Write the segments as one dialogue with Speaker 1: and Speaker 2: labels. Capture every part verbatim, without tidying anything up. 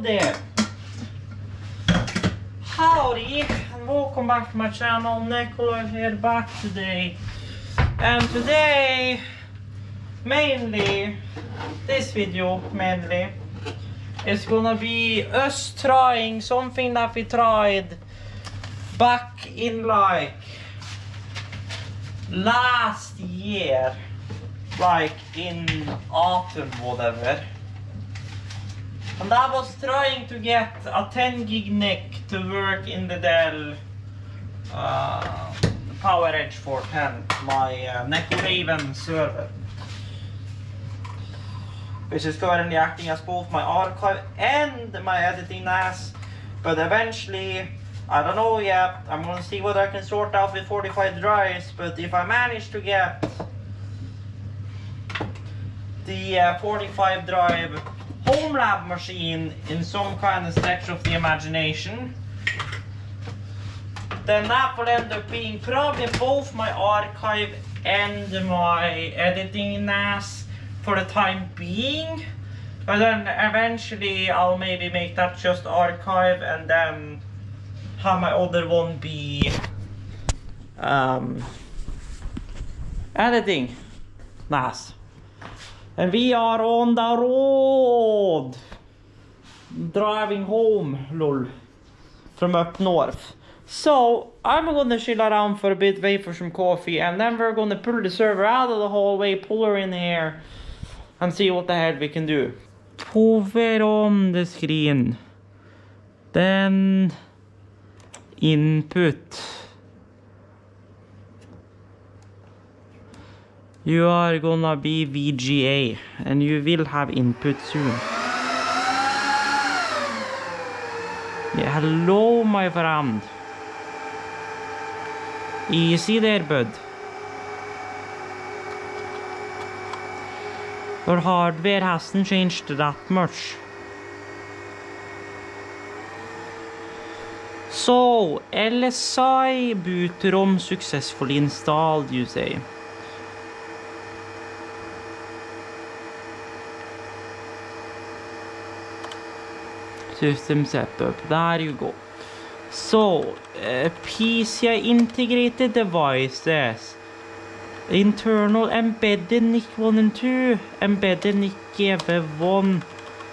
Speaker 1: there. Howdy and welcome back to my channel. Nicola here back today. And today, mainly, this video mainly, is gonna be us trying something that we tried back in like last year, like in autumn whatever, and that was trying to get a ten gig N I C to work in the Dell uh, PowerEdge four ten, my uh, N I C Raven server, which is currently acting as both my archive and my editing N A S. But eventually, I don't know yet, I'm gonna see what I can sort out with forty-five drives. But if I manage to get the uh, forty-five drive home lab machine in some kind of stretch of the imagination, then that will end up being probably both my archive and my editing N A S for the time being. But then eventually I'll maybe make that just archive and then have my other one be um, editing N A S. And we are on the road, driving home, lol, from up north. So I'm gonna chill around for a bit, wait for some coffee, and then we're gonna pull the server out of the hallway, pull her in here, and see what the hell we can do. Hover on the screen, then input. You are gonna be V G A and you will have input soon. Yeah, hello my friend. Easy there, bud. Our hardware hasn't changed that much. So, L S I boot ROM successfully installed, you say. System setup, there you go. So, uh, P C I integrated devices. Internal embedded N I C one and two, embedded N I C G V one.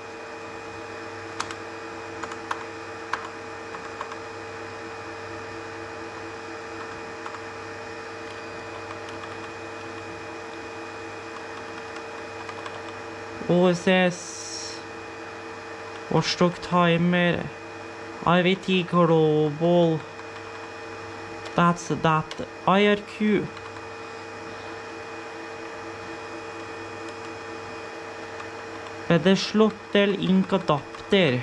Speaker 1: O S S, Watchdog Timer, I V T Global, that's that, I R Q. Better Slottel Ink adapter.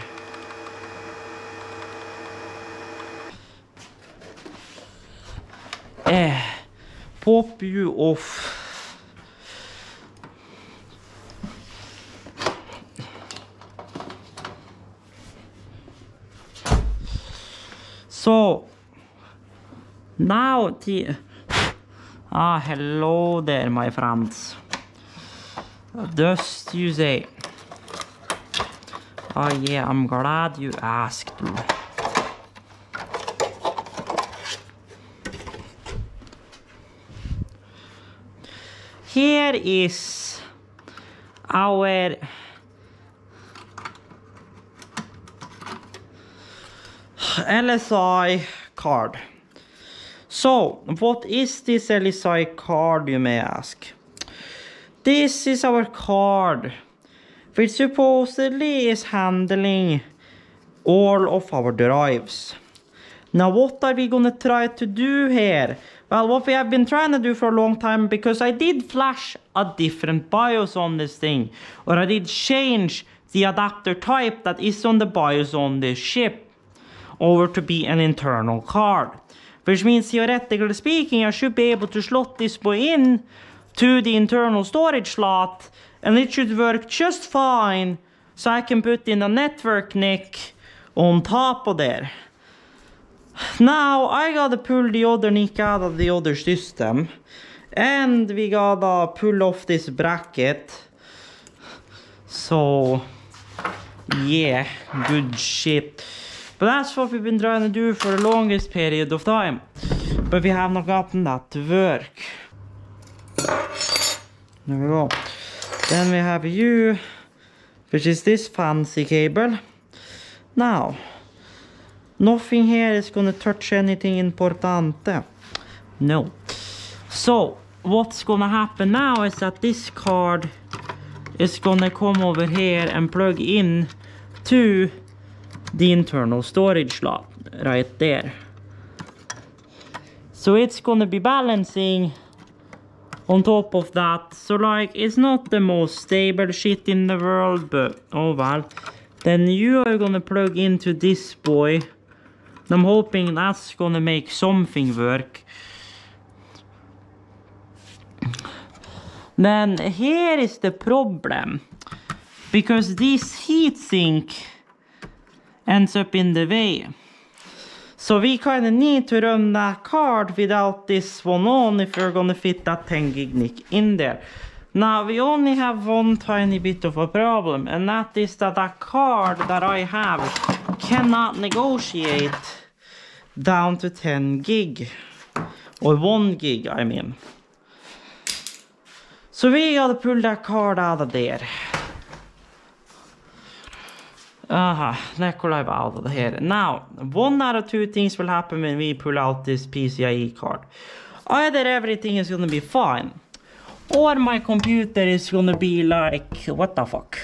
Speaker 1: Eh, pop you off. So, now the... Ah, hello there, my friends. Dust, you say. Oh yeah, I'm glad you asked. Here is our L S I card. So, what is this L S I card, you may ask? This is our card, which supposedly is handling all of our drives. Now, what are we gonna try to do here? Well, what we have been trying to do for a long time, because I did flash a different BIOS on this thing, or I did change the adapter type that is on the BIOS on this chip over to be an internal card, which means theoretically speaking I should be able to slot this boy in to the internal storage slot and it should work just fine, so I can put in a network N I C on top of there. Now I gotta pull the other N I C out of the other system, and we gotta pull off this bracket. So Yeah, good shit. But that's what we've been trying to do for the longest period of time. But we have not gotten that to work. There we go. Then we have you, which is this fancy cable. Now, nothing here is gonna touch anything importante. No. So, what's gonna happen now is that this card is gonna come over here and plug in to the internal storage slot right there. So it's gonna be balancing on top of that. So like, it's not the most stable shit in the world, but oh well. Then you are gonna plug into this boy. I'm hoping that's gonna make something work. Then here is the problem, because this heatsink ends up in the way. So we kind of need to run that card without this one on if we're gonna fit that ten gig N I C in there. Now we only have one tiny bit of a problem, and that is that that card that I have cannot negotiate down to ten gig, or one gig I mean. So we gotta pull that card out of there. Aha, Nikolai out of here. Now, one out of two things will happen when we pull out this P C I E card. Either everything is gonna be fine, or my computer is gonna be like, what the fuck?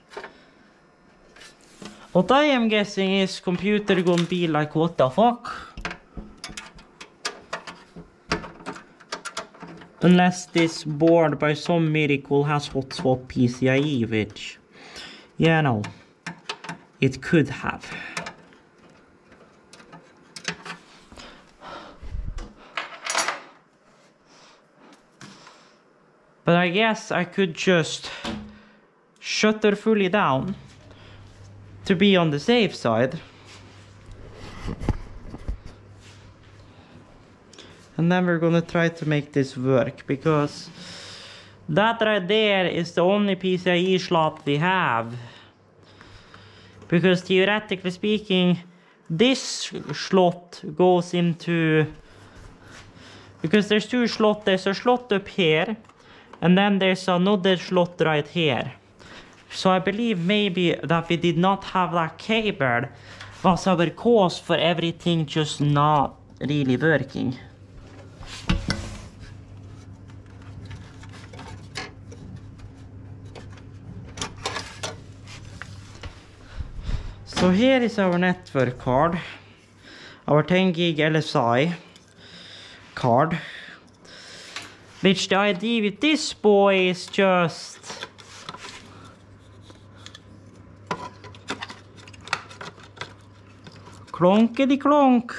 Speaker 1: What I am guessing is computer gonna be like, what the fuck? Unless this board by some miracle has hot swap P C I E, which, yeah, no, it could have. But I guess I could just shutter fully down to be on the safe side. And then we're gonna try to make this work, because that right there is the only P C I E slot we have. Because theoretically speaking, this slot goes into... Because there's two slots, there's a slot up here, and then there's another slot right here. So I believe maybe that we did not have that cable was our cause for everything just not really working. So here is our network card, our ten gig L S I card, which the idea with this boy is just clonkety clonk.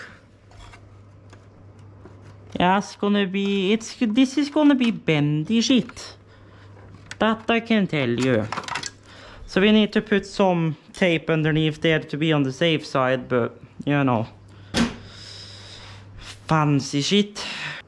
Speaker 1: Yeah, it's gonna be, it's, this is gonna be bendy shit. That I can tell you. So we need to put some tape underneath there to be on the safe side, but you know, fancy shit.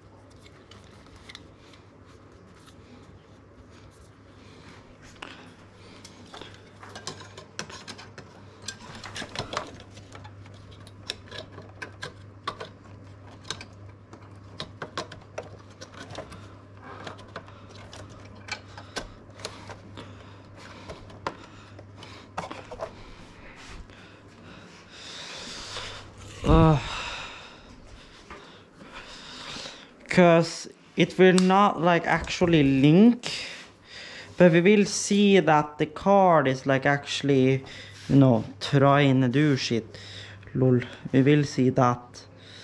Speaker 1: Because it will not like actually link, but we will see that the card is like actually, you know, trying to do shit. Lol, we will see that.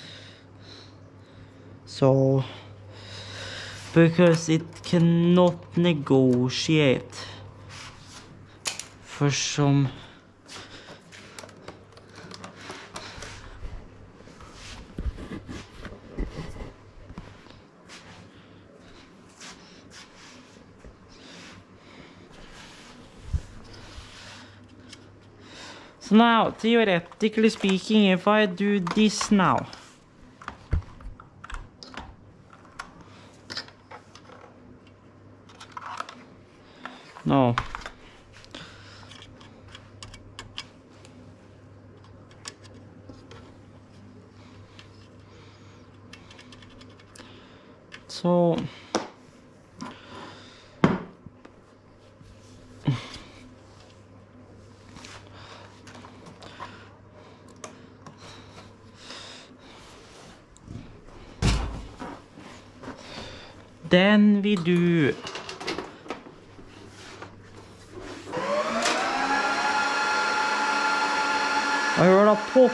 Speaker 1: So, because it cannot negotiate for some... So now, theoretically speaking, if I do this now, no, den vil du. Jeg hører da pop.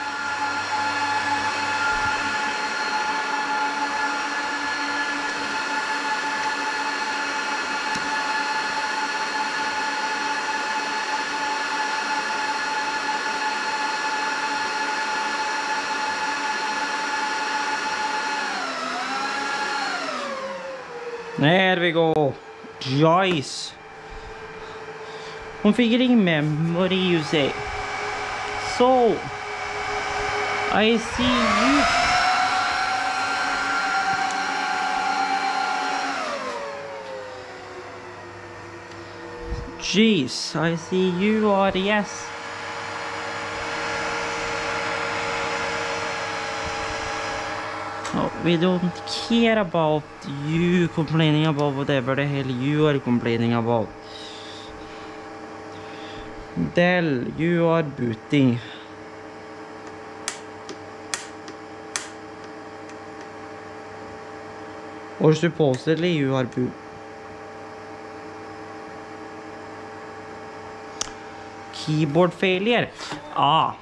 Speaker 1: There we go. Joyce. Configuring memory usage. So, I see you. Jeez, I see you are yes. No, we don't care about you complaining about whatever the hell you are complaining about. Dell, you are booting. Or supposedly you are boot. Keyboard failure. Ah.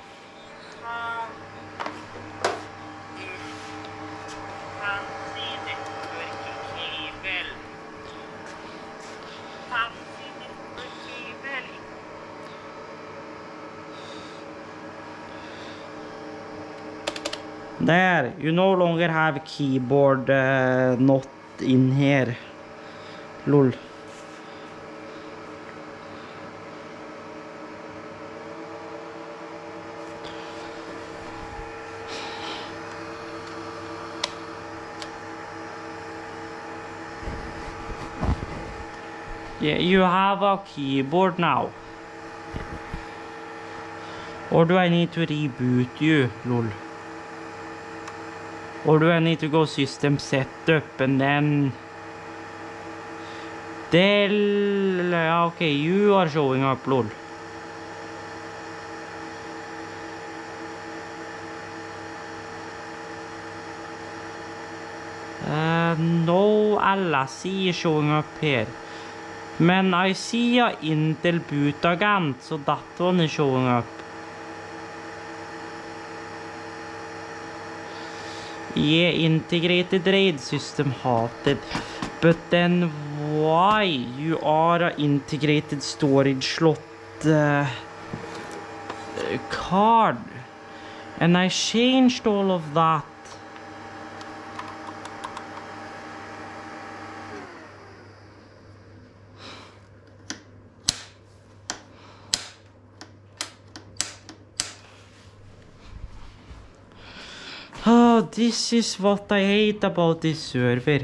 Speaker 1: There, you no longer have keyboard uh, not in here. Lol. Yeah, you have a keyboard now. Or do I need to reboot you? Lol. Or do I need to go system setup and then Dell, okay, you are showing up, lol. Uh, no L S E is showing up here. Man, I see a Intel boot again, so that one is showing up. Yeah, integrated RAID system hated. But then why? You are an integrated storage slot uh, card. And I changed all of that. Oh, this is what I hate about this server.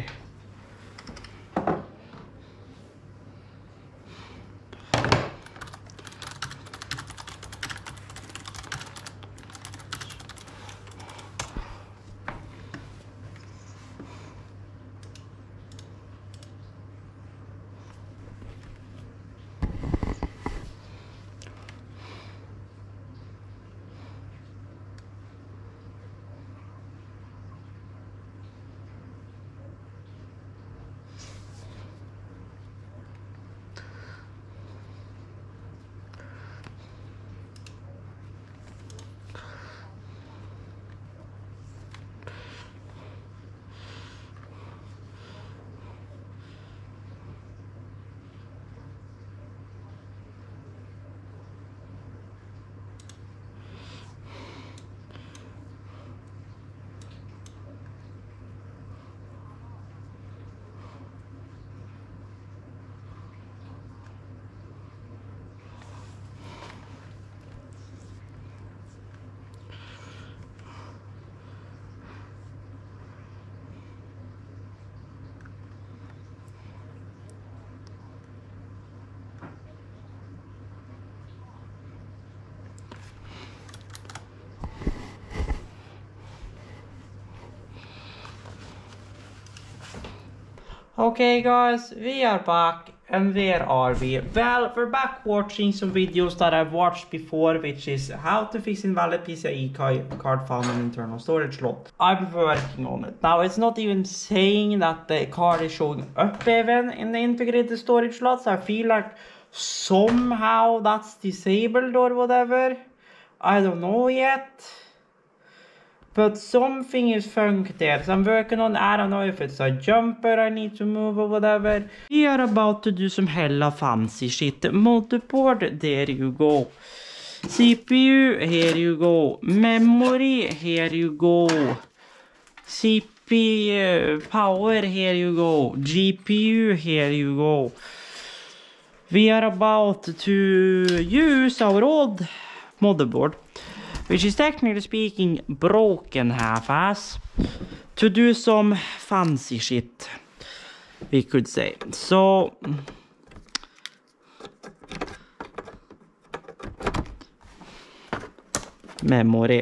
Speaker 1: Okay guys, we are back and where are we? Well, we're back watching some videos that I've watched before, which is how to fix invalid PCIe card found in internal storage slot. I'm working on it. Now, it's not even saying that the card is showing up even in the integrated storage slots. I feel like somehow that's disabled or whatever. I don't know yet. But something is funked there, so I'm working on, I don't know if it's a jumper I need to move or whatever. We are about to do some hella fancy shit. Motherboard, there you go. C P U, here you go. Memory, here you go. C P U, power, here you go. G P U, here you go. We are about to use our old motherboard, which is technically speaking broken half-ass, to do some fancy shit, we could say. So, memory.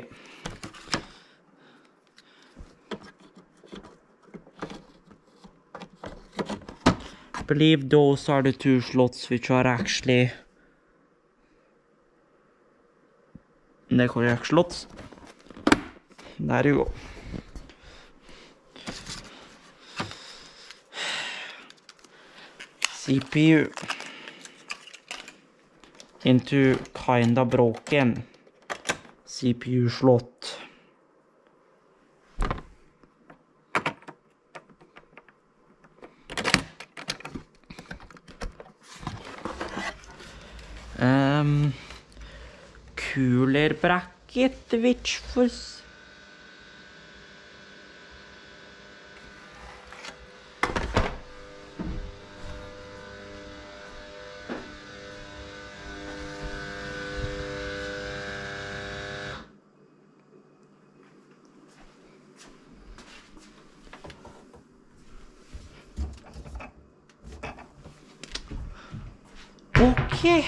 Speaker 1: I believe those are the two slots which are actually the correct slots. There you go. C P U into kinda broken C P U slot. Um, cooler bracket, which was okay.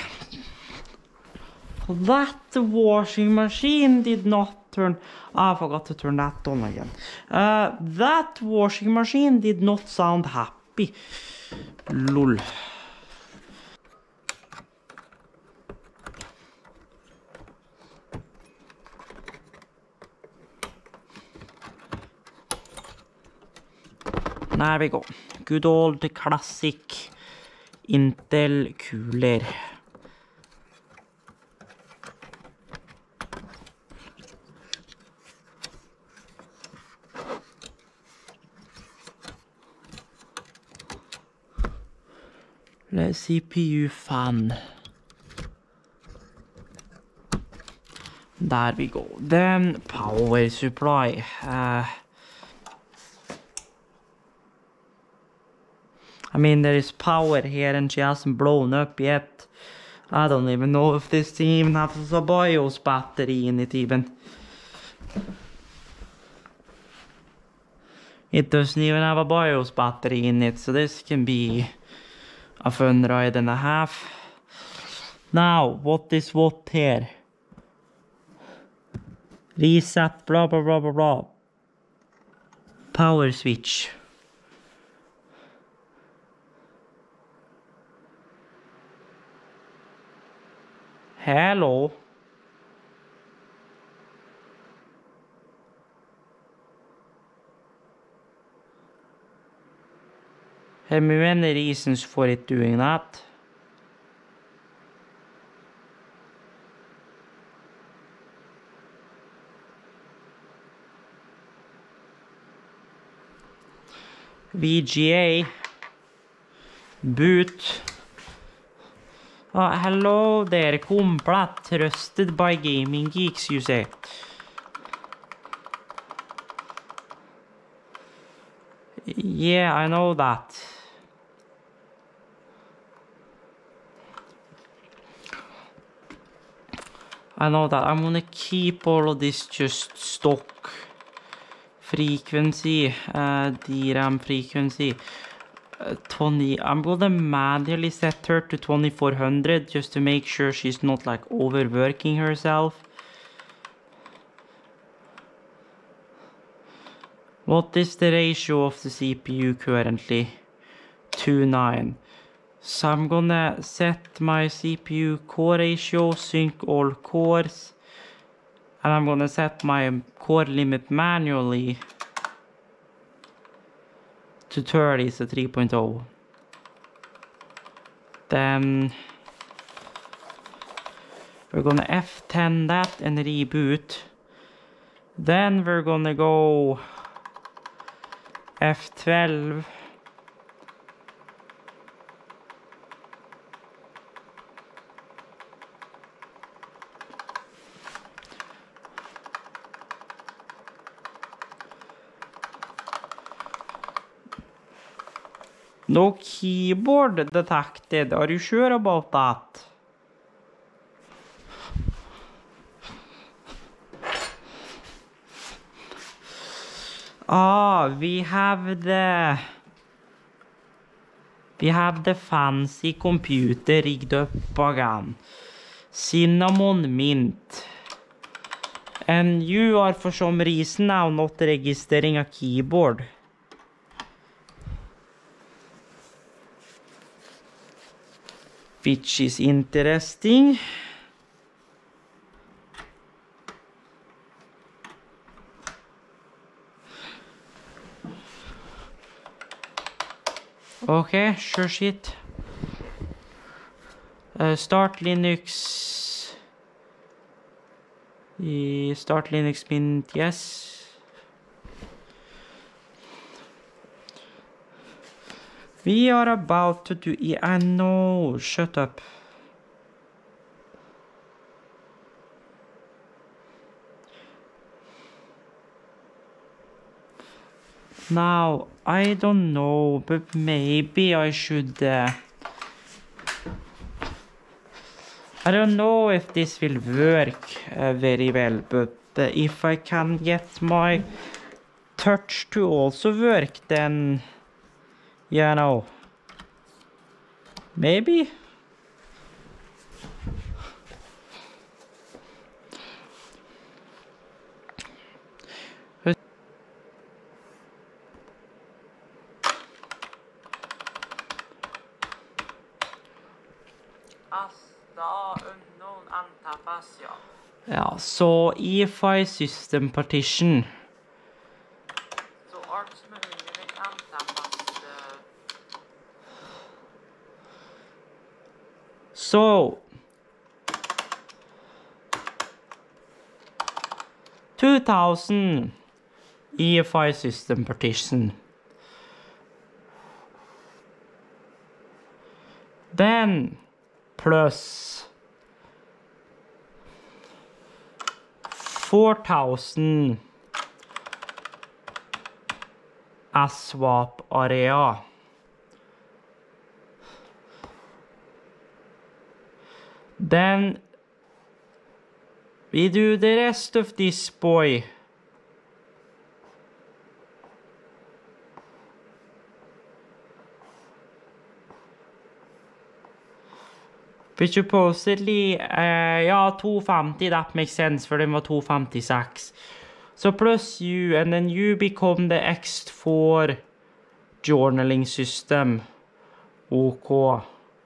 Speaker 1: That washing machine did not turn... Oh, I forgot to turn that on again. Uh, that washing machine did not sound happy. Lol. There we go. Good old classic Intel cooler. C P U fan. There we go. Then power supply. Uh, I mean, there is power here and she hasn't blown up yet. I don't even know if this thing even has a BIOS battery in it even. It doesn't even have a BIOS battery in it, so this can be a fun ride and a half. Now, what is what here? Reset, blah blah blah blah blah. Power switch. Hello. Have we any reasons for it doing that? V G A. Boot. Oh, hello there, complete. Trusted by Gaming Geeks, you say. Yeah, I know that. I know that. I'm gonna keep all of this just stock. Frequency, uh, D RAM frequency. Uh, twenty. I'm gonna manually set her to twenty-four hundred just to make sure she's not like overworking herself. What is the ratio of the C P U currently? two nine. So I'm gonna set my C P U core ratio, sync all cores, and I'm gonna set my core limit manually to thirty, so three point oh. Then we're gonna F ten that and reboot. Then we're gonna go F twelve. No keyboard detected. Are you sure about that? Ah, we have the... We have the fancy computer rigged up again. Cinnamon Mint. And you are for some reason now not registering a keyboard. Which is interesting. Okay, sure shit. Uh, start Linux. Uh, start Linux Mint, yes. We are about to do... I know, shut up. Now, I don't know, but maybe I should... Uh, I don't know if this will work uh, very well, but uh, if I can get my touch to also work, then... You know... Maybe? Ja, så E F I system partition. So two thousand E F I system partition. Then plus four thousand swap area. Then we do the rest of this boy. Which supposedly, uh, yeah, two fifty, that makes sense, for den var two fifty-six. So plus U, and then you become the X four journaling system. OK.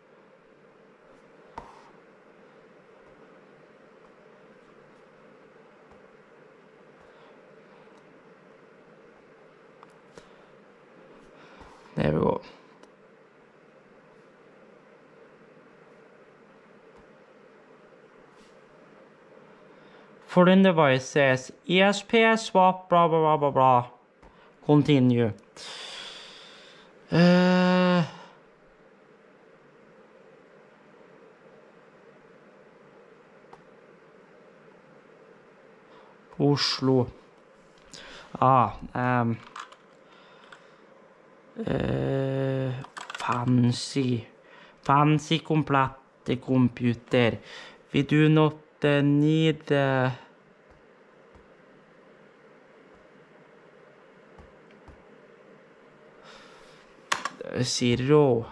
Speaker 1: There we go. Foreign devices, E S P swap, blah blah blah blah blah. Continue. Uh, Oslo. Ah, um, uh, fancy, fancy complete computer. We do not uh, need. Uh, Zero.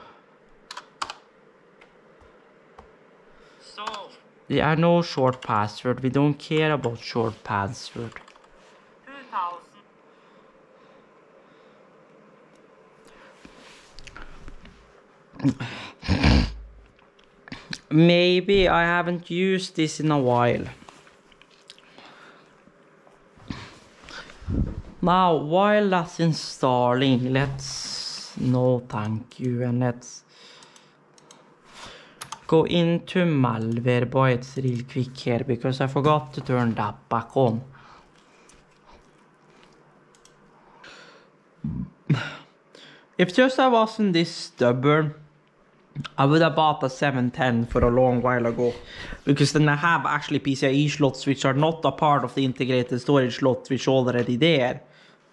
Speaker 1: So there are no short password. We don't care about short password. two thousand. maybe I haven't used this in a while. Now, while that's installing, let's no thank you, and let's go into Malwarebytes real quick here because I forgot to turn that back on. If just I wasn't this stubborn, I would have bought a seven ten for a long while ago, because then I have actually PCIe slots which are not a part of the integrated storage slot which are already there.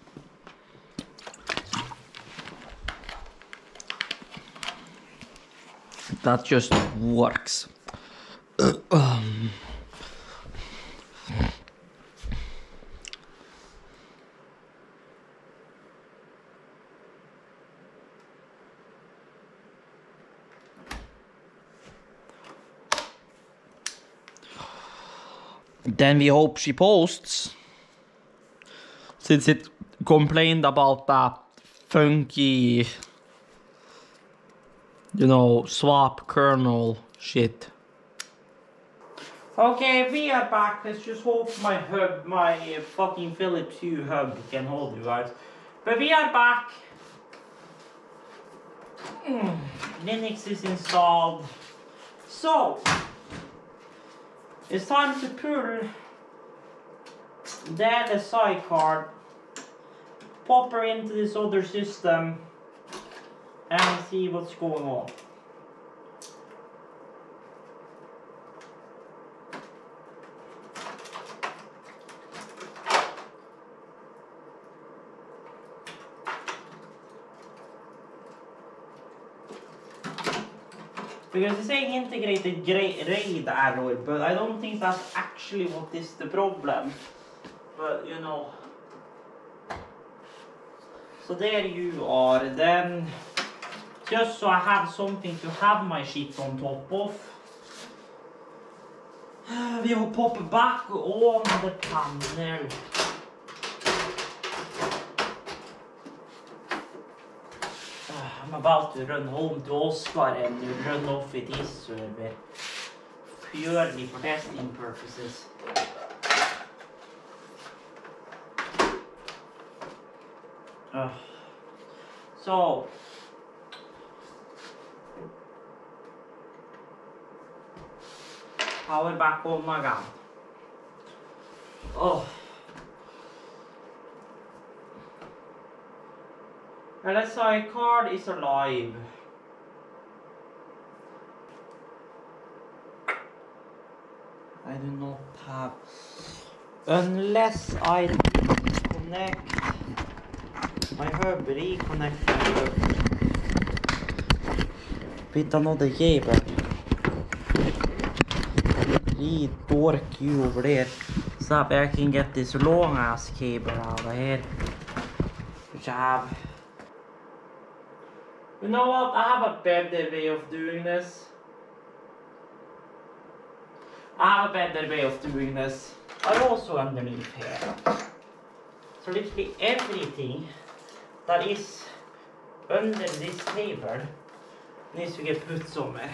Speaker 1: That just works. um. Then we hope she posts, since it complained about that funky, you know, swap kernel shit. Okay, we are back. Let's just hope my hub, my uh, fucking Philips Hue hub can hold you guys. But we are back. Mm, Linux is installed. So, it's time to pull the L S I card, pop her into this other system, and see what's going on. Because it's saying integrated RAID error, but I don't think that's actually what is the problem. But you know. So there you are. Then, just so I have something to have my shit on top of, we will pop back on the panel. I'm about to run home to Oscar and run off with his server, purely for testing purposes. Uh, so, power back on again. Oh. L S I card is alive. I do not have, unless I connect my hub, reconnect my hub with another cable. Read dork you over there, so I can get this long ass cable out of here, which I have. You know what? I have a better way of doing this. I have a better way of doing this. I also underneath here. So literally everything that is under this table needs to get put somewhere.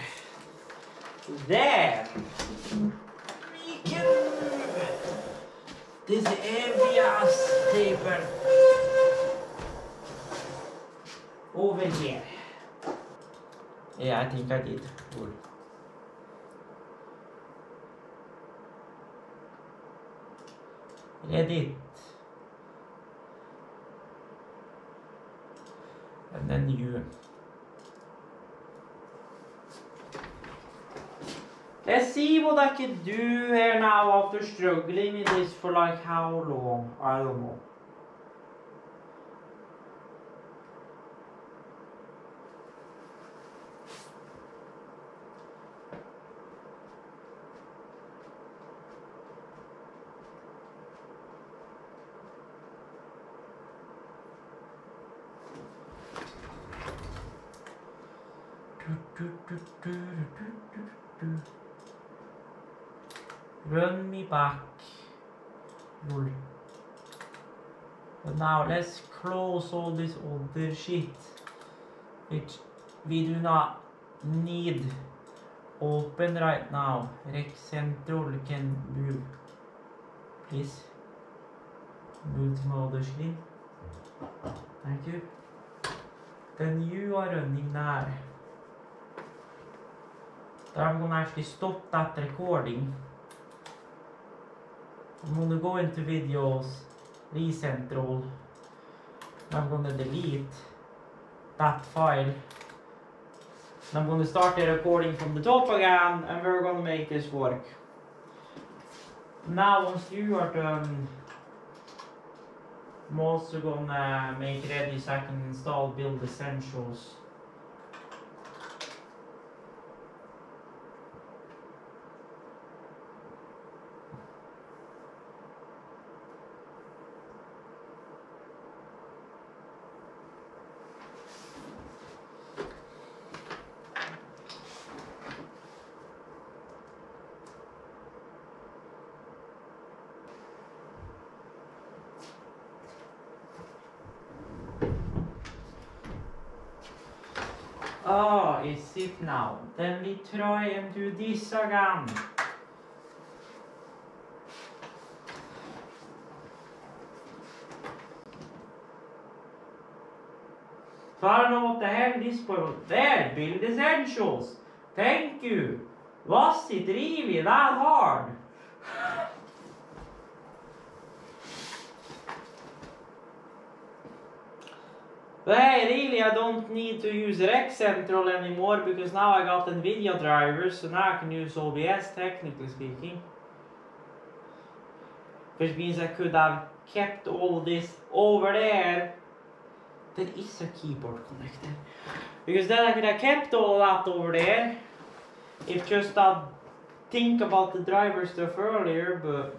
Speaker 1: There we go. This heavy ass table over here. Yeah, I think I did. Cool. Edit. And then you. Let's see what I can do here now after struggling with this for like how long? I don't know. Run me back. Lol. But now let's close all this other shit which we do not need open right now. Rec Central can move. Please. Move to my other screen. Thank you. Then you are running now. I'm gonna actually stop that recording. I'm gonna go into videos, recentral. I'm gonna delete that file. I'm gonna start the recording from the top again, and we're gonna make this work. Now, once you are done, I'm also gonna make ready so I can install Build Essentials. Ah, oh, is it now? Then we try and do this again. So I don't know what the hell this was. There, Build Essentials. Thank you. Was it really that hard? But hey, really, I don't need to use Rec Central anymore because now I got NVIDIA drivers, so now I can use O B S, technically speaking. Which means I could have kept all this over there. There is a keyboard connector. Because then I could have kept all that over there. If just I think about the driver stuff earlier, but...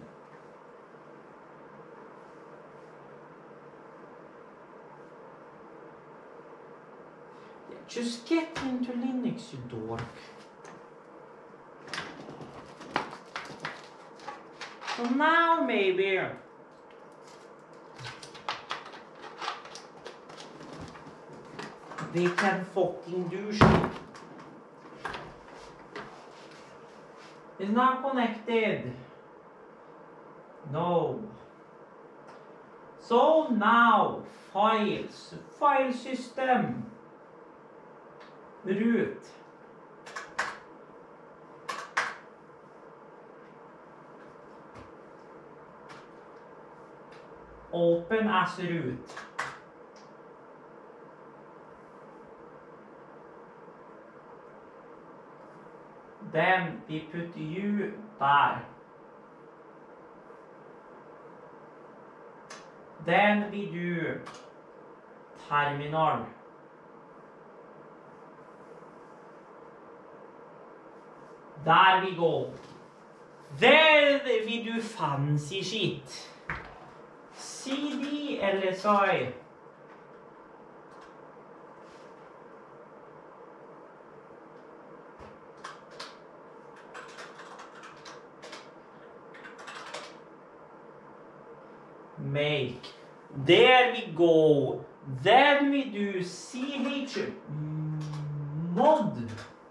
Speaker 1: Just get into Linux, you dork. So now maybe they can fucking do shit. It's not connected. No. So now files, file system. Root. Open as root. Then we put U there. Then we do terminal. There we go. There we do fancy shit. C D L S I. Make. There we go. Then we do C H mod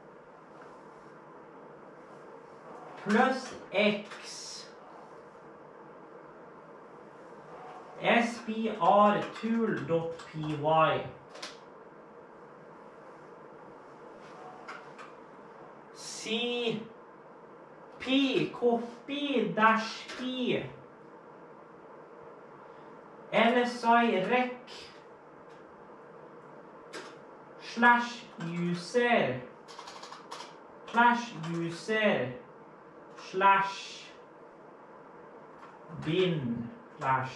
Speaker 1: plus X sbr_tool.py C P copy dash P lsi rec slash user slash user slash bin slash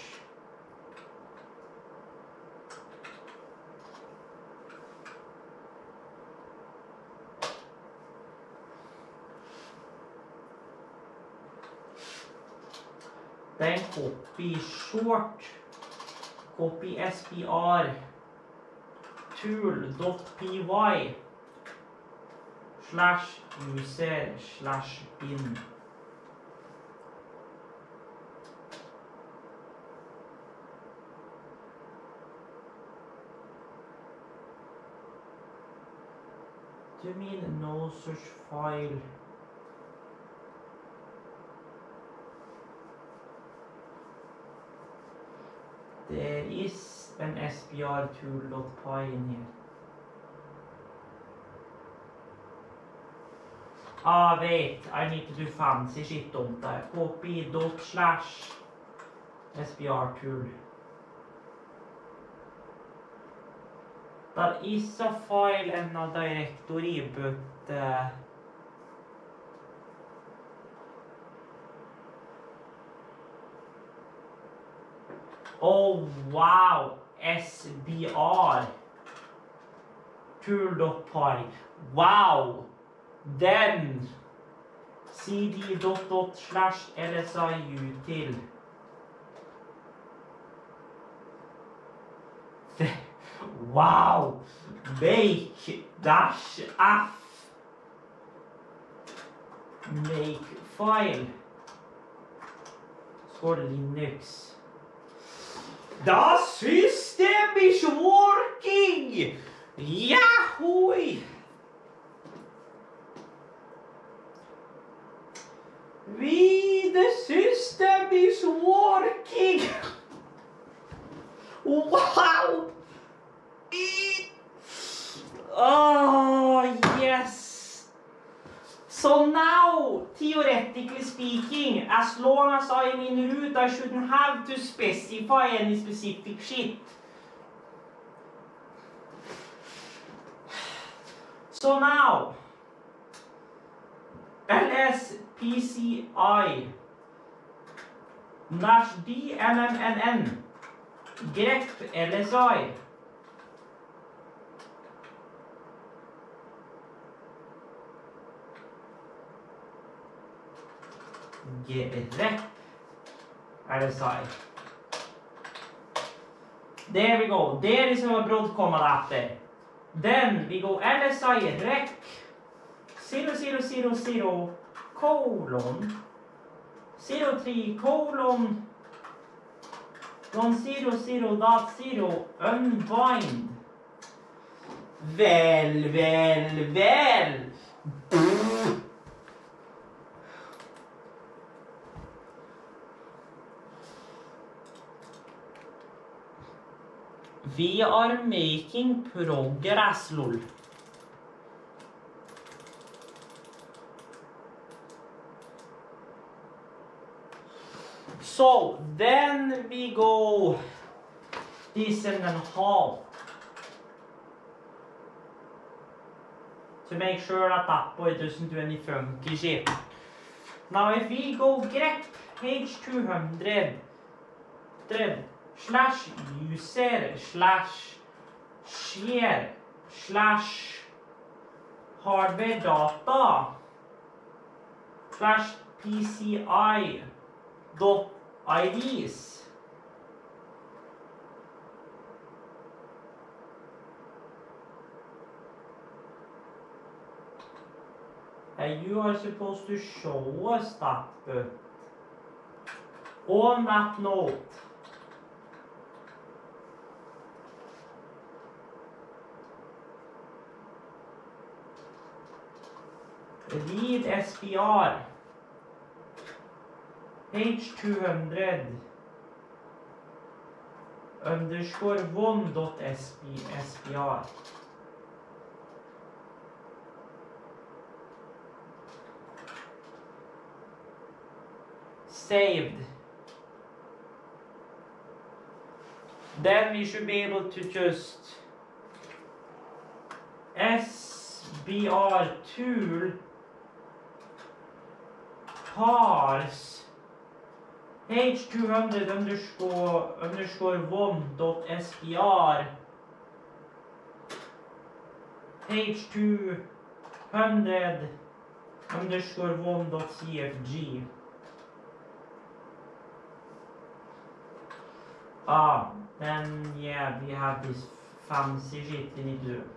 Speaker 1: then copy short copy sbr tool.py slash user slash bin. Do you mean no such file? There is an S B R tool.py in here. Ah, wait, I need to do fancy shit on that. Copy dot slash S B R tool. There is a file and a directory, but uh, oh wow, S B R tool.py. Wow. Then cd dot dot slash lsiutil. Wow. Make dash f make file. For Linux. The system is working! Yahoo! We, the system is working! Wow! Oh, yes! So now, theoretically speaking, as long as I'm in root, I shouldn't have to specify any specific shit. So now, ls pci dash dmmnn grep lsi grep lsi. There we go. There is our broad command after. Then we go lsi rec zero zero zero zero colon zero three colon one zero zero dot zero unbind. Well, well, well. We are making progress, lol. So then we go this and then half to make sure that that boy doesn't do any funky shit. Now if we go grep H two hundred slash user slash share slash hardware data slash pci dot ids. And you are supposed to show us that, but on that note, read S B R H two hundred underscore one dot S B R. Saved. Then we should be able to just S B R tool parse H two hundred underscore underscore one dot S B R H two hundred underscore one dot C F G. Ah, then yeah, we have this fancy shit we need to do.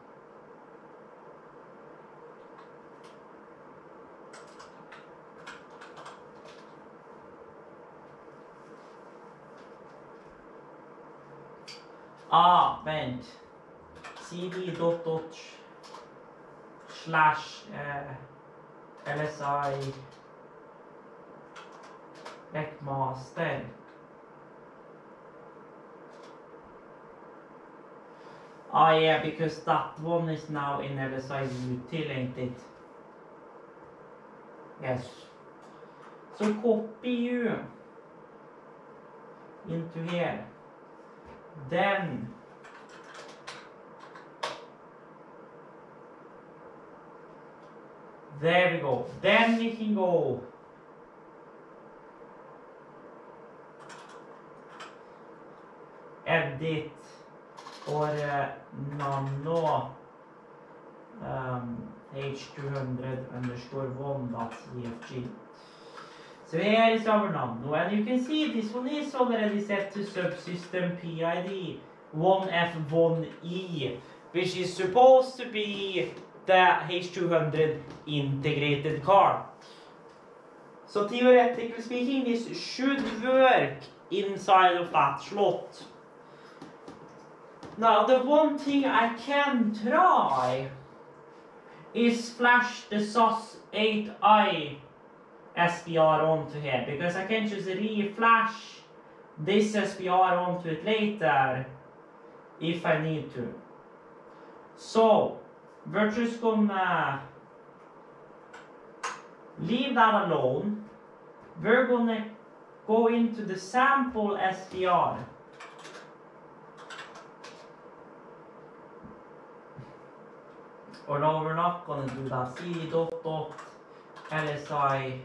Speaker 1: Ah, vent. cd dot dot slash uh, L S I rec master. Ah, yeah, because that one is now in L S I util, ain't it? Yes. So copy you into here. Then there we go. Then we can go edit or uh, nano um, H two hundred underscore one dot C F G. So here is our nano, and you can see this one is already set to subsystem P I D one F one E, which is supposed to be the H two hundred integrated card. So theoretically speaking, this should work inside of that slot. Now, the one thing I can try is flash the S O S eight I S P R onto here, because I can just re-flash this S P R onto it later if I need to. So we're just gonna leave that alone. We're gonna go into the sample S P R. Or no, we're not gonna do that. C dot dot L S I.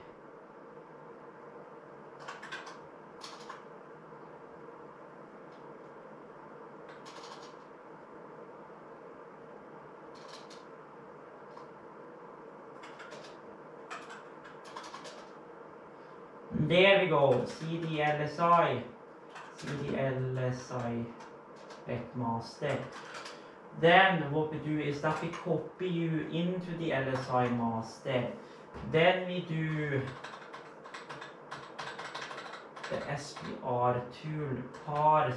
Speaker 1: There we go. C D L S I. C D L S I rec master. Then what we do is that we copy you into the L S I master. Then we do the S P R tool parse.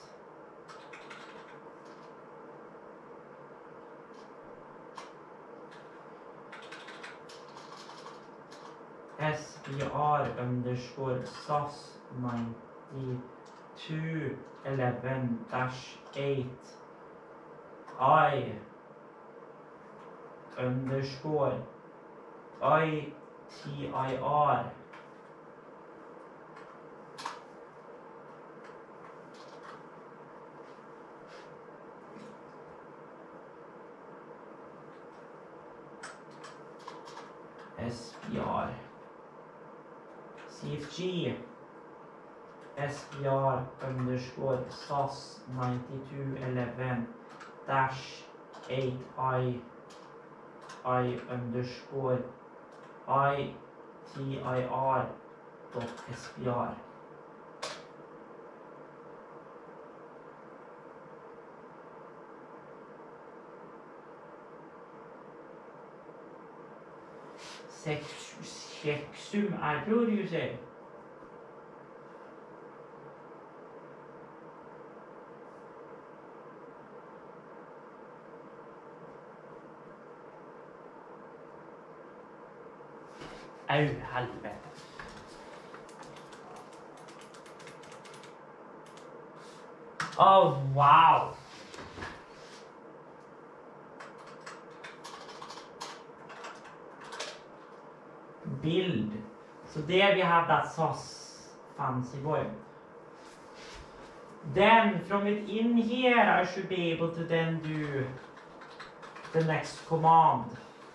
Speaker 1: S P R underscore S O S ninety-two eleven dash eight I underscore I T I R S P R C F G S P R underscore S O S ninety-two eleven dash eight I I underscore I T I R dot S P R. Checksum error, you say? Au, helvete. Oh, wow. Build. So there we have that S O S fancy boy. Then from within here I should be able to then do the next command.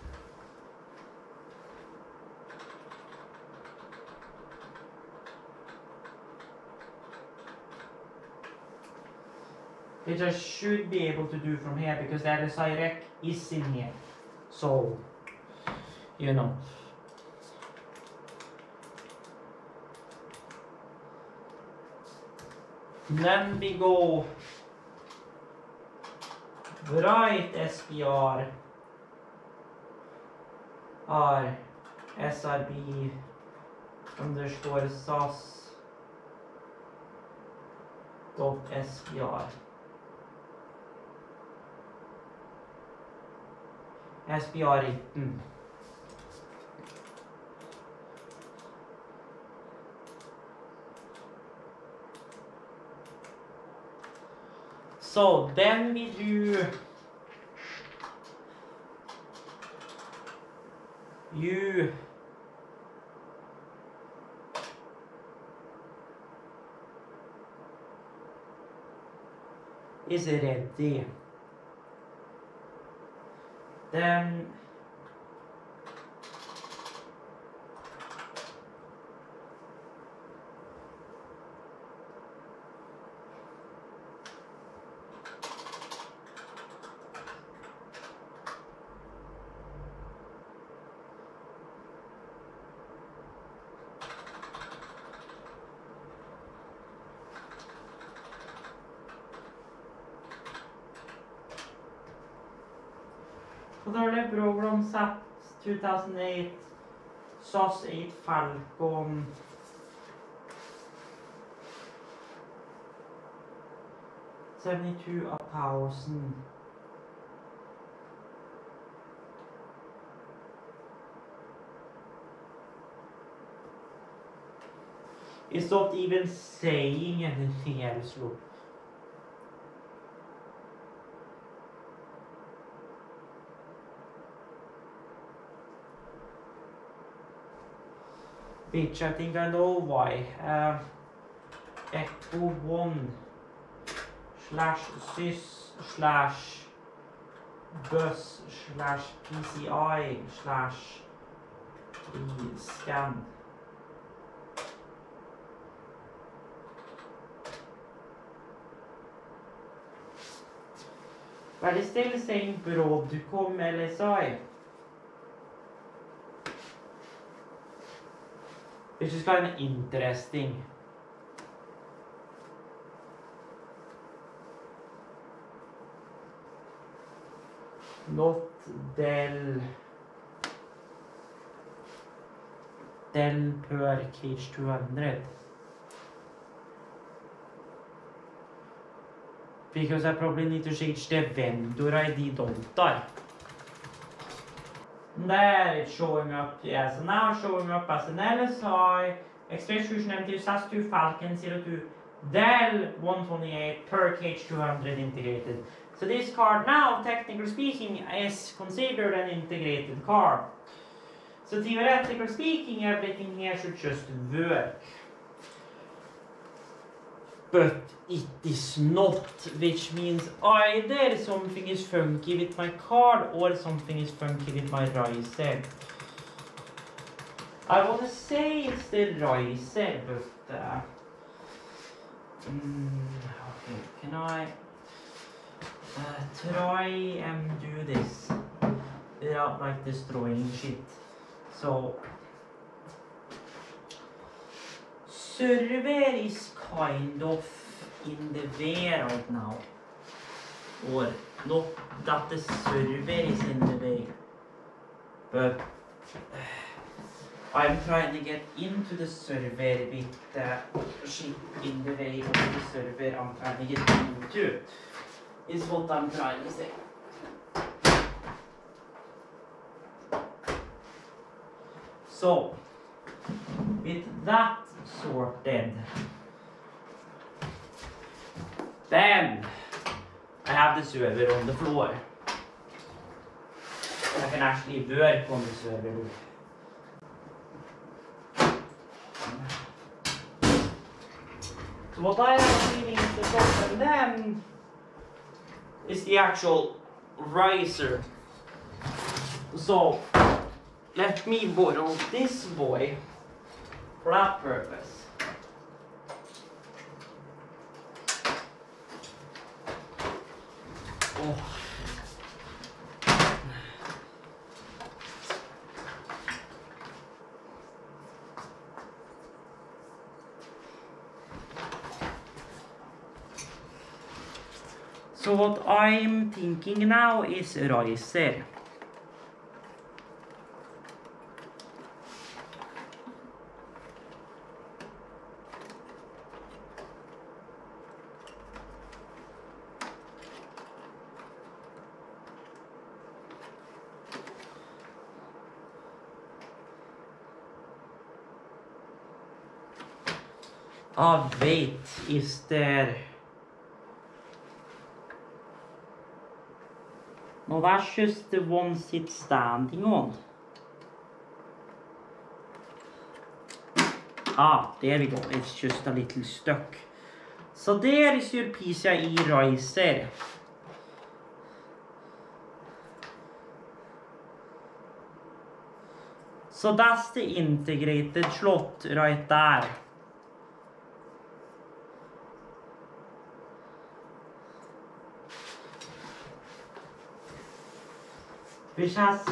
Speaker 1: Which I should be able to do from here because the L S I rec is in here. So, you know. Then we go write S P R R S R B underscore S O S dot S P R. S P A nitten. So then we do U is ready. Then the program set two thousand eight S O S eight Falcon seventy-two a thousand. It's not even saying anything else, look. Which I think I know why. Uh, Echo one slash sys slash bus slash P C I slash scan. But it's still saying Broadcom L S I. Which is kind of interesting. Not Dell. Dell per K H two hundred. Because I probably need to change the vendor I D, don't I? There it's showing up, yeah, so now it's showing up as an L S I, Expression M T S A S two Falcon zero two Dell one twenty-eight per K H two hundred integrated. So this card now, technically speaking, is considered an integrated card. So theoretically speaking, everything here should just work. But it is not, which means either something is funky with my card or something is funky with my riser. I want to say it's the riser, but uh, mm, okay, can I uh, try and do this without like destroying shit? So server is kind of in the way right now, or not that the server is in the way, but I'm trying to get into the server with the shit in the way of the server I'm trying to get into, is what I'm trying to say. So, with that sorted, then I have the server on the floor. I can actually work on the server. So what I have feeling is the problem then is the actual riser. So let me borrow this boy for that purpose. Oh. So what I'm thinking now is riser. Oh wait, is there... No, that's just the ones it's standing on. Ah, there we go, it's just a little stuck. So there is your P C I E riser. So that's the integrated slot right there. Which has...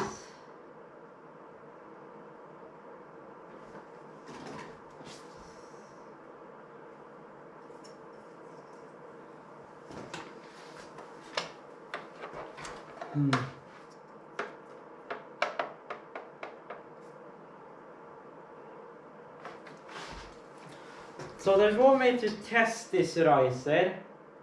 Speaker 1: Hmm. So there's one way to test this riser.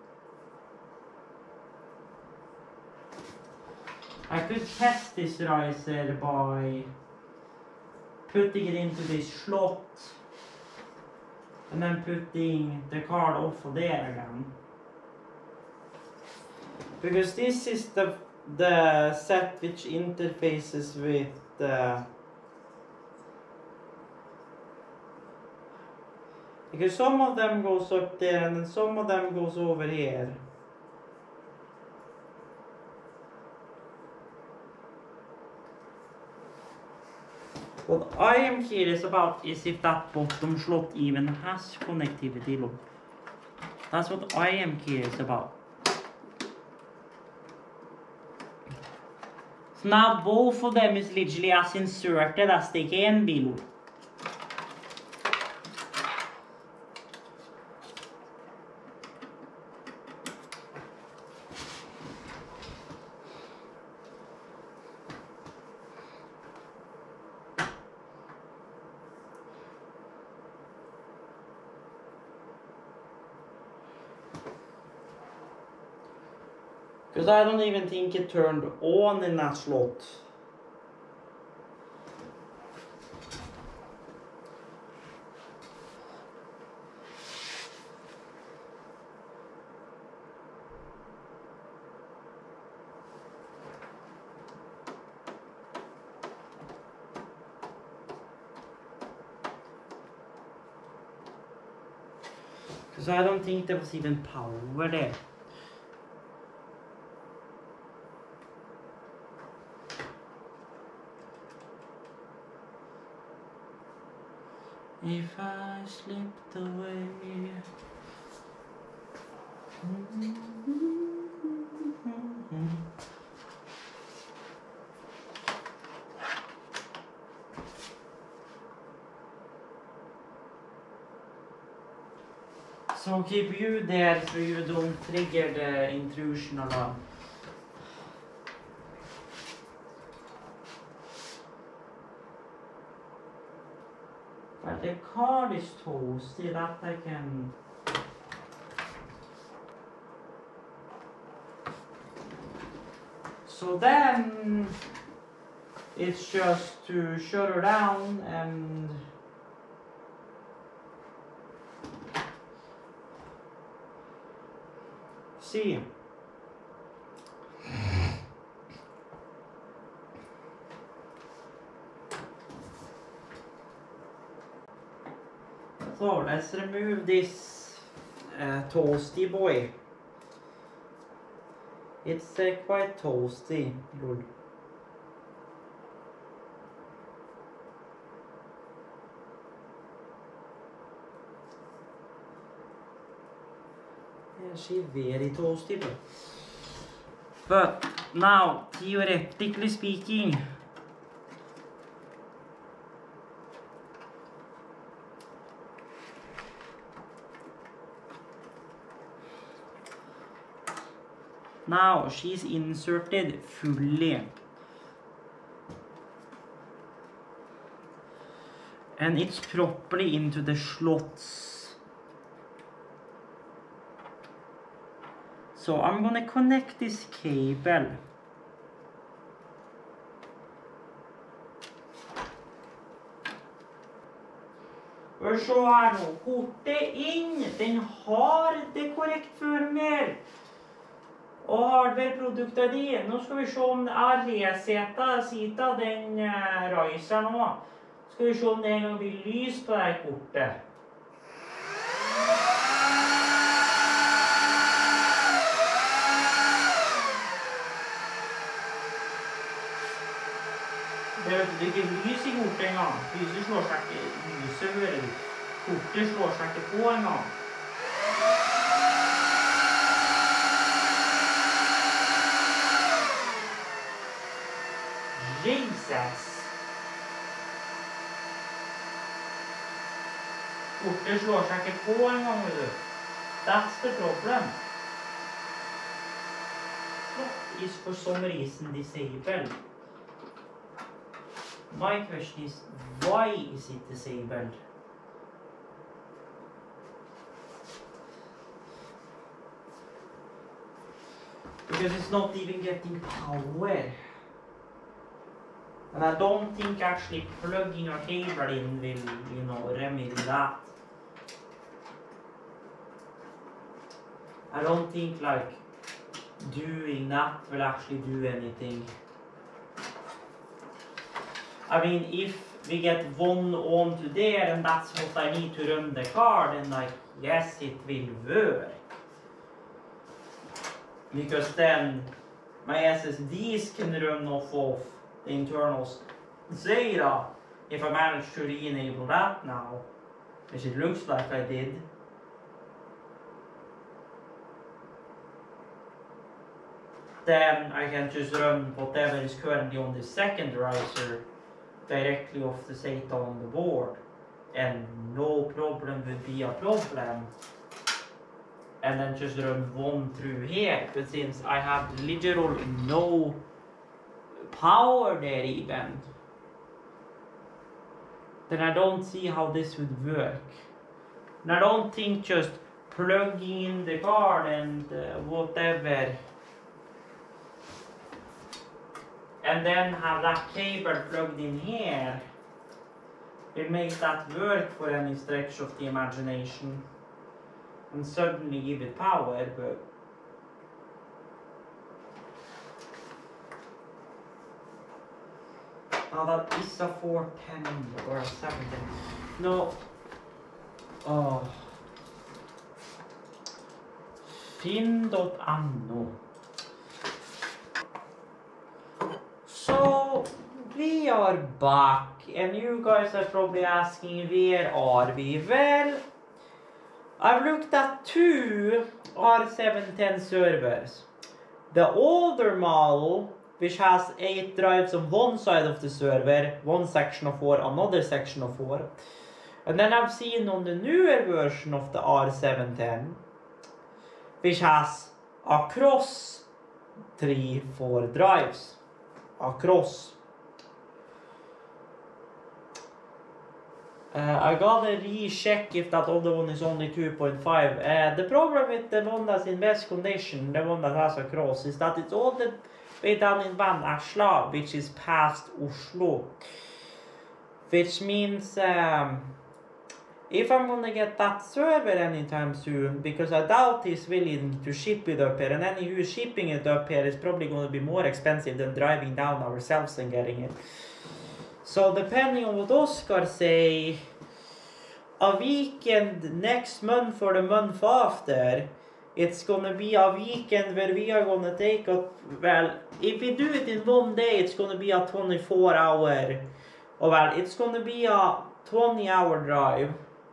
Speaker 1: I could test this riser by putting it into this slot and then putting the card off of there again. Because this is the the set which interfaces with the... Because some of them goes up there and then some of them goes over here. What I am curious about is if that bottom slot even has connectivity. Look. That's what I am curious about. So now both of them is literally as inserted as they can be. Look. Because I don't even think it turned on in that slot. Because I don't think there was even power there. If I slipped away. So keep you there so you don't trigger the intrusion alarm. But the card is toasty, that I can... So then it's just to shut her down and see. So let's remove this uh, toasty boy. It's uh, quite toasty. Lol. Yeah, she's very toasty, but but now theoretically speaking, now she's inserted fully. And it's properly into the slots. So I'm gonna connect this cable. Og se her nå, kortet inn, den har det korrekt firmware. Og hardware-produktet di, nå skal vi se om det er reseta sita den uh, Riser nå. Skal vi se om det en gang blir lys på det kortet. Det er ikke lys i kortet en gang. Lyset slår seg ikke, lyset hører du. Kortet slår seg ikke på en gang. Jesus! Kortet slår seg ikke på en gang, vet du. That's the problem. What is for some reason disabled? My question is, why is it disabled? Because it's not even getting power. And I don't think actually plugging a cable in will, you know, remedy that. I don't think like doing that will actually do anything. I mean, if we get one on to there and that's what I need to run the car, then like, yes, it will work. Because then my S S Ds can run off of the internal SATA if I manage to re-enable that now, which it looks like I did. Then I can just run whatever is currently on the second riser directly off the SATA on the board, and no problem would be a problem. And then just run one through here, but since I have literally no power there even, then I don't see how this would work. And I don't think just plugging in the card and uh, whatever, and then have that cable plugged in here, will make that work for any stretch of the imagination and suddenly give it power, but now that is a four ten or a seven ten. No. Oh. Finn dot no. So we are back, and you guys are probably asking, where are we? Well, I've looked at two R seven ten servers. The older model, which has eight drives on one side of the server, one section of four, another section of four. And then I've seen on the newer version of the R seven ten, which has across three, four drives. Across. Uh, I gotta re-check if that other one is only two point five. Uh, the problem with the one that's in best condition, the one that has a cross, is that it's all the way down in Van Asla, which is past Oslo. Which means um, if I'm gonna get that server anytime soon, because I doubt he's willing to ship it up here, and any who's shipping it up here is probably gonna be more expensive than driving down ourselves and getting it. So depending on what Oscar say, a weekend next month or the month after, it's gonna be a weekend where we are gonna take up, well, if we do it in one day, it's gonna be a twenty-four hour, or well, it's gonna be a twenty hour drive,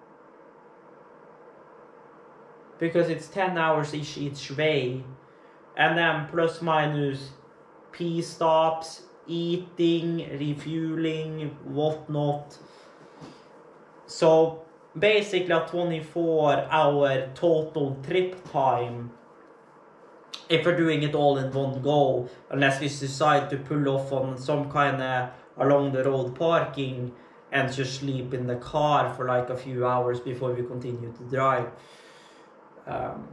Speaker 1: because it's ten hours each, each way, and then plus minus P stops, eating, refueling, whatnot. So basically a twenty-four hour total trip time if we're doing it all in one go, unless we decide to pull off on some kind of along the road parking and just sleep in the car for like a few hours before we continue to drive. Um,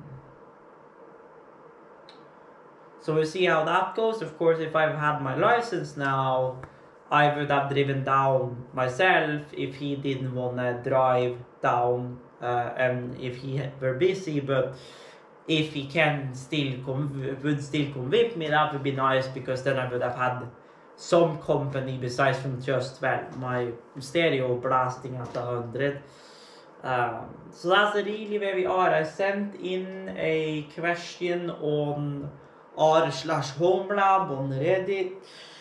Speaker 1: So we'll see how that goes. Of course, if I've had my license now, I would have driven down myself if he didn't want to drive down uh, and if he were busy. But if he can still come, would still come with me, that would be nice, because then I would have had some company besides from just, well, my stereo blasting at one hundred. Um, so that's really where we are. I sent in a question on r slash homelab on Reddit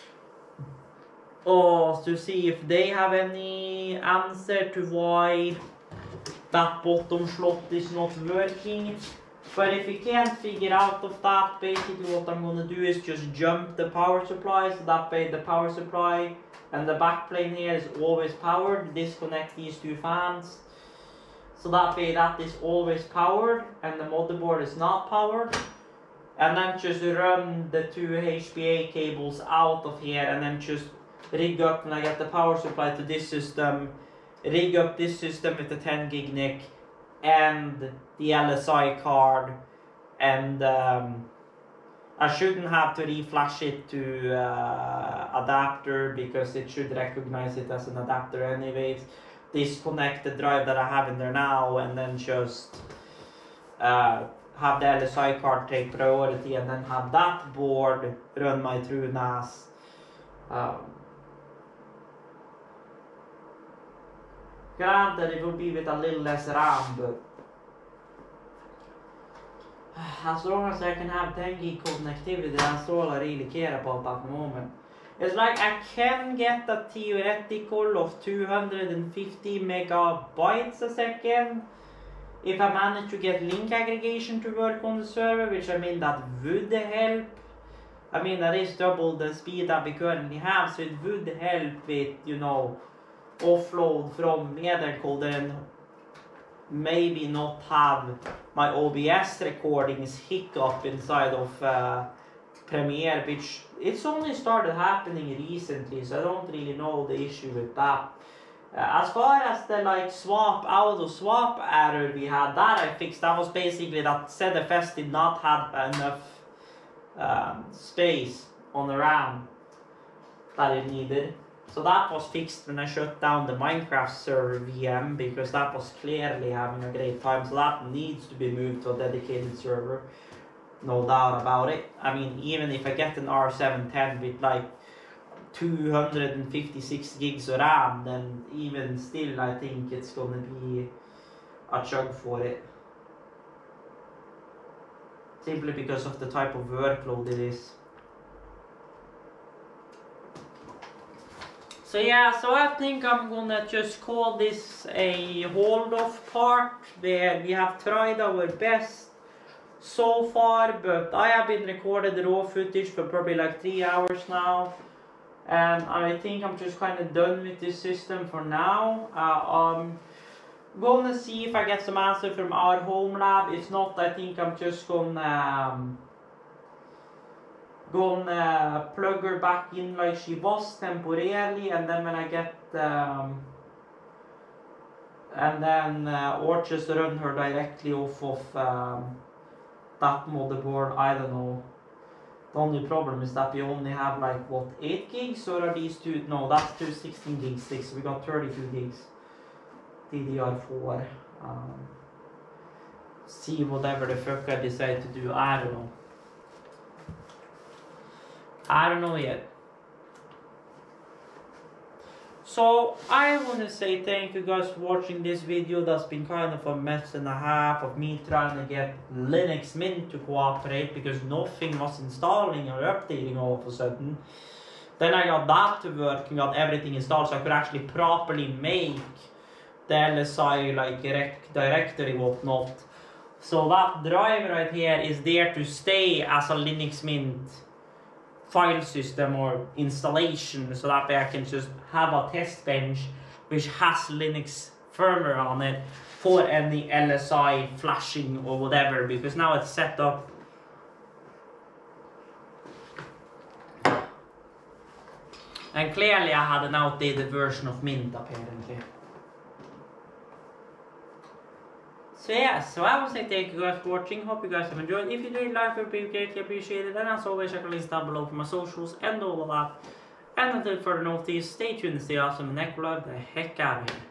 Speaker 1: or to see if they have any answer to why that bottom slot is not working. But if you can't figure out of that, basically what I'm gonna do is just jump the power supply, so that way the power supply and the backplane here is always powered. Disconnect these two fans, so that way that is always powered and the motherboard is not powered. And then just run the two H B A cables out of here and then just rig up, when I get the power supply to this system, rig up this system with the ten gig N I C and the L S I card, and um, I shouldn't have to reflash it to uh, adapter, because it should recognize it as an adapter anyways. Disconnect the drive that I have in there now and then just uh, have the L S I card take priority and then have that board run my true N A S. Um, Granted, it will be with a little less RAM, but as long as I can have ten gig connectivity, that's all I really care about at the moment. It's like I can get a theoretical of two hundred fifty megabytes a second if I manage to get link aggregation to work on the server, which I mean that would help. I mean that is double the speed that we currently have, so it would help with, you know, offload from Metercoder and maybe not have my O B S recordings hiccup inside of uh, Premiere, which it's only started happening recently, so I don't really know the issue with that. Uh, as far as the like swap out or swap error we had, that I fixed. That was basically that Z F S did not have enough um, space on the RAM that it needed. So that was fixed when I shut down the Minecraft server V M, because that was clearly having a great time. So that needs to be moved to a dedicated server, no doubt about it. I mean, even if I get an R seven ten with like two hundred fifty-six gigs of RAM, then even still I think it's gonna be a chug for it. Simply because of the type of workload it is. So yeah, so I think I'm gonna just call this a hold off part, where we have tried our best so far, but I have been recording the raw footage for probably like three hours now, and I think I'm just kind of done with this system for now. Uh, I'm gonna see if I get some answer from our home lab. If not, I think I'm just gonna um, gonna plug her back in like she was temporarily, and then when I get um, and then uh, or just run her directly off of um, that motherboard. I don't know. The only problem is that we only have like what, eight gigs, or are these two? No, that's two sixteen gig sticks, so we got thirty-two gigs D D R four. Um, see whatever the fuck I decide to do. I don't know. I don't know yet. So I want to say thank you guys for watching this video. That's been kind of a mess and a half of me trying to get Linux Mint to cooperate, because nothing was installing or updating all of a sudden. Then I got that to work and got everything installed, so I could actually properly make the L S I like rec directory whatnot. So that drive right here is there to stay as a Linux Mint file system or installation, so that way I can just have a test bench which has Linux firmware on it for any L S I flashing or whatever, because now it's set up and clearly I had an outdated version of Mint apparently. So yeah, so I will say thank you guys for watching. Hope you guys have enjoyed. If you did, like, it would be greatly appreciated. And as always, check the links down below for my socials and all of that. And until further notice, stay tuned and stay awesome, and that love the heck out of here.